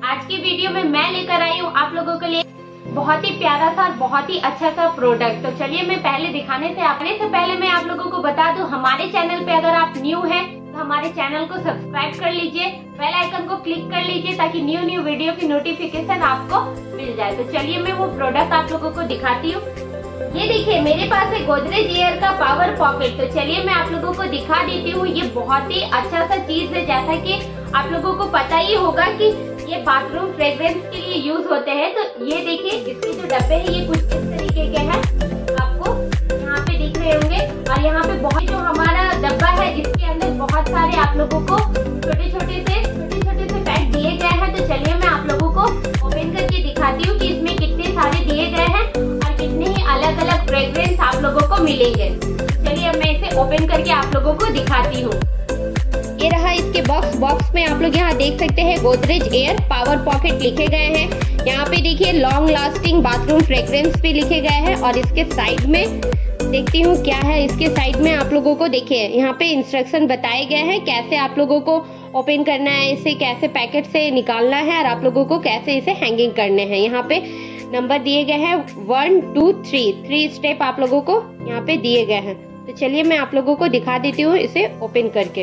आज की वीडियो में मैं लेकर आई हूँ आप लोगों के लिए बहुत ही प्यारा सा और बहुत ही अच्छा सा प्रोडक्ट। तो चलिए मैं पहले दिखाने से पहले मैं आप लोगों को बता दूं, हमारे चैनल पे अगर आप न्यू हैं तो हमारे चैनल को सब्सक्राइब कर लीजिए, बेल आइकन को क्लिक कर लीजिए ताकि न्यू वीडियो की नोटिफिकेशन आपको मिल जाए। तो चलिए मैं वो प्रोडक्ट आप लोगों को दिखाती हूँ। ये देखिए मेरे पास है गोदरेज एयर का पावर पॉकेट। तो चलिए मैं आप लोगों को दिखा देती हूँ। ये बहुत ही अच्छा सा चीज है, जैसा कि आप लोगों को पता ही होगा कि ये बाथरूम फ्रेग्रेंस के लिए यूज होते हैं। तो ये देखिए इसके जो डब्बे हैं ये कुछ इस तरीके के हैं, आपको यहाँ पे दिख रहे होंगे। और यहाँ पे बहुत जो हमारा डब्बा है इसके अंदर बहुत सारे आप लोगों को छोटे छोटे से पैक दिए गए हैं। तो चलिए मैं आप लोगों को ओपन करके दिखाती हूँ कि इसमें कितने सारे दिए गए हैं और कितने ही अलग अलग फ्रेग्रेंस आप लोगों को मिलेंगे। चलिए अब मैं इसे ओपन करके आप लोगों को दिखाती हूँ। ये रहा इसके बॉक्स में आप लोग यहाँ देख सकते हैं गोदरेज एयर पावर पॉकेट लिखे गए हैं। यहाँ पे देखिए लॉन्ग लास्टिंग बाथरूम फ्रेग्रेंस भी लिखे गए हैं। और इसके साइड में देखती हूँ क्या है। इसके साइड में आप लोगों को देखिए यहाँ पे इंस्ट्रक्शन बताए गए हैं कैसे आप लोगों को ओपन करना है, इसे कैसे पैकेट से निकालना है और आप लोगों को कैसे इसे हैंगिंग करने हैं। यहाँ पे नंबर दिए गए हैं 1 2 3 स्टेप आप लोगों को यहाँ पे दिए गए हैं। तो चलिए मैं आप लोगों को दिखा देती हूँ इसे ओपन करके।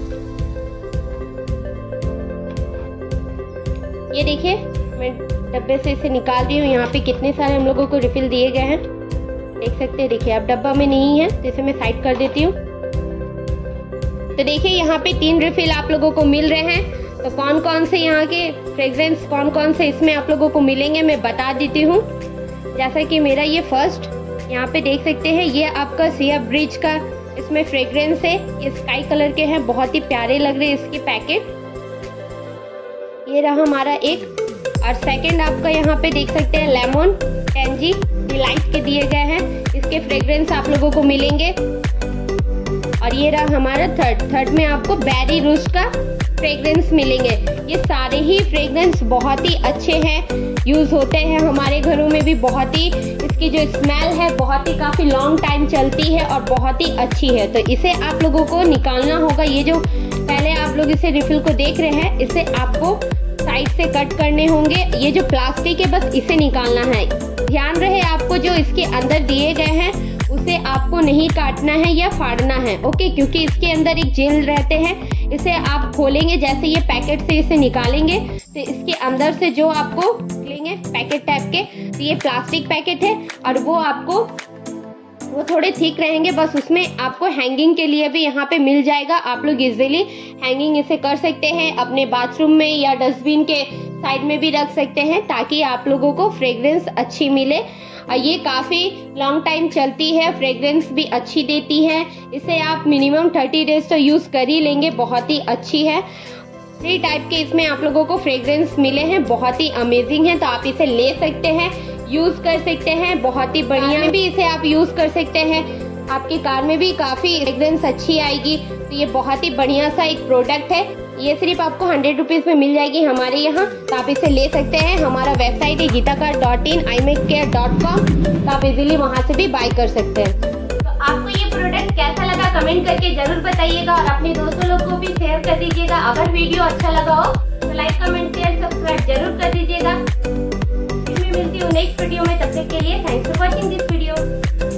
ये देखिए मैं डब्बे से इसे निकाल दी हूँ। यहाँ पे कितने सारे हम लोगों को रिफिल दिए गए हैं, देख सकते हैं। देखिए अब डब्बा में नहीं है तो इसे मैं साइड कर देती हूँ। तो देखिए यहाँ पे 3 रिफिल आप लोगों को मिल रहे हैं। तो कौन कौन से यहाँ के फ्रेग्रेंस कौन से इसमें आप लोगों को मिलेंगे मैं बता देती हूँ। जैसा कि मेरा ये फर्स्ट यहाँ पे देख सकते हैं, ये आपका सिया ब्रिज का इसमें फ्रेग्रेंस है। ये स्काई कलर के हैं, बहुत ही प्यारे लग रहे हैं इसके पैकेट। ये रहा हमारा एक। और सेकंड आपका यहाँ पे देख सकते हैं लेमन टेंजी डिलाइट के दिए गए हैं, इसके फ्रेग्रेंस आप लोगों को मिलेंगे। और ये रहा हमारा थर्ड में आपको बेरी रूज का फ्रेग्रेंस मिलेंगे। ये सारे ही फ्रेग्रेंस बहुत ही अच्छे हैं, यूज होते हैं हमारे घरों में भी। बहुत ही इसकी जो स्मेल है बहुत ही काफी लॉन्ग टाइम चलती है और बहुत ही अच्छी है। तो इसे आप लोगों को निकालना होगा। ये जो पहले आप लोग इसे रिफिल को देख रहे हैं, इसे आपको साइड से कट करने होंगे। ये जो प्लास्टिक है बस इसे निकालना है। ध्यान रहे आपको जो इसके अंदर दिए गए हैं उसे आपको नहीं काटना है या फाड़ना है, ओके। क्योंकि इसके अंदर एक जेल रहते हैं, इसे आप खोलेंगे जैसे ये पैकेट से इसे निकालेंगे तो इसके अंदर से जो आपको निकलेंगे पैकेट टाइप के, तो ये प्लास्टिक पैकेट है और वो थोड़े थिक रहेंगे। बस उसमें आपको हैंगिंग के लिए भी यहाँ पे मिल जाएगा। आप लोग इजीली हैंगिंग इसे कर सकते हैं, अपने बाथरूम में या डस्टबिन के साइड में भी रख सकते हैं ताकि आप लोगों को फ्रेग्रेंस अच्छी मिले। और ये काफी लॉन्ग टाइम चलती है, फ्रेग्रेंस भी अच्छी देती है। इसे आप मिनिमम 30 डेज तो यूज कर ही लेंगे, बहुत ही अच्छी है। 3 टाइप के इसमें आप लोगों को फ्रेग्रेंस मिले हैं, बहुत ही अमेजिंग है। तो आप इसे ले सकते हैं, यूज कर सकते हैं, बहुत ही बढ़िया में भी इसे आप यूज कर सकते हैं। आपकी कार में भी काफी फ्रेग्रेंस अच्छी आएगी। तो ये बहुत ही बढ़िया सा एक प्रोडक्ट है। ये सिर्फ आपको 100 रुपीज में मिल जाएगी हमारे यहाँ। तो आप इसे ले सकते हैं। हमारा वेबसाइट है geetacar.in imacare.com। तो आप इजीली वहाँ से भी बाय कर सकते हैं। तो आपको ये प्रोडक्ट कैसा लगा कमेंट करके जरूर बताइएगा और अपने दोस्तों लोग को भी शेयर कर दीजिएगा। अगर वीडियो अच्छा लगा हो तो लाइक कमेंट शेयर सब्सक्राइब जरूर कर दीजिएगा। फिर मैं मिलती हूँ नेक्स्ट वीडियो में, तब तक के लिए thanks for watching this video.